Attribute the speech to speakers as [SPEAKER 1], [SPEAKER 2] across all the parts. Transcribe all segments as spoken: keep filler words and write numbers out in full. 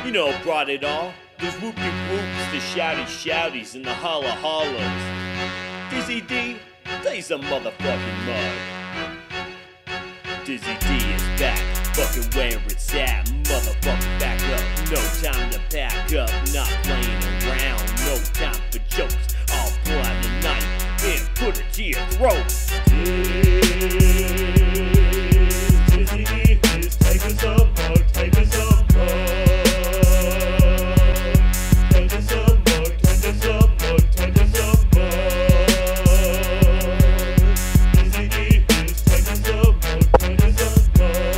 [SPEAKER 1] You know, brought it all. Those whoopty whoops, the shouty shouties, and the holla hollows. DizzyD, play some motherfucking mud. DizzyD is back, fucking where it's at. Motherfucking back up, no time to pack up. Not playing around, no time for jokes. I'll pull out the knife and put it to your throat. DizzyD is taking some mug, taking some mug. Taking some mug, taking some mug, taking some mug. DizzyD is taking some mug, taking some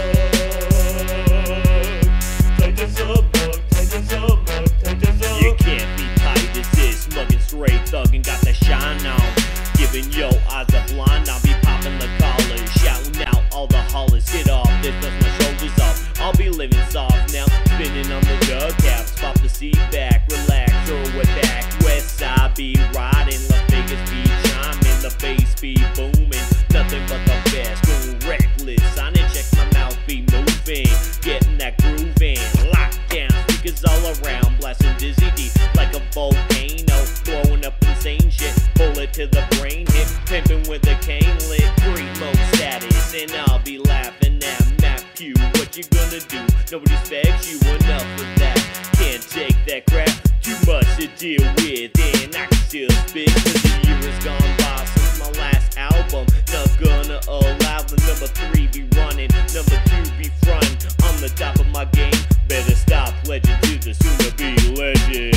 [SPEAKER 1] mug. Taking some mug, taking some mug, taking some. You can't be tight as this, mugging straight thugging, got that shine on. Giving yo eyes a blind, I'll be popping the collars, shouting out all the hollers, hit off, this does my shoulders off. I'll be living soft now, spinning on the dubcaps, pop the seat back, relax, throw it back. West side be riding, Las Vegas be chiming, the bass be booming, nothing but the best, going reckless. I need check my mouth be moving, getting that groove in, lockdown, speakers all around, blasting DizzyD like a volcano, blowing up insane shit, bullet to the brain hit, pimping with a cane lit, primo status, and I'll be laughing at Matt Pew. What you gonna do? Nobody expects you enough with that. Can't take that crap, too much to deal with, and I can still spit, cause the year has gone by since my last album. Not gonna allow the number three be running, number two be frontin'. I'm the top of my game, better stop legend to the soon to be legend.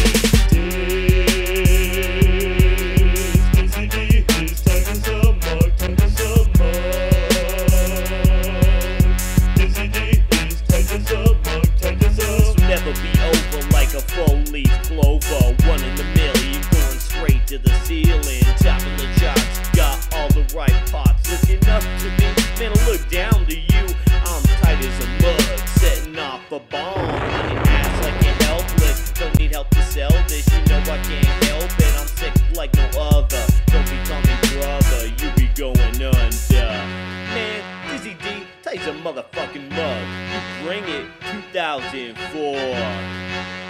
[SPEAKER 1] DizzyD is taking some mug, taking some mug. DizzyD is taking some mug, taking some. This will never be over like a four-leaf clover. One in a million, going straight to the ceiling, topping the charts. Got all the right parts, looking up to me. Man, I look down to you. I'm tight as a mug, setting off a bomb. On your ass like you're helpless. Don't need help to sell this. You know I can't help it. I'm sick like no other. Don't be calling brother, you be going under. Man, DizzyD, taste a motherfucking mug. You bring it, two thousand four.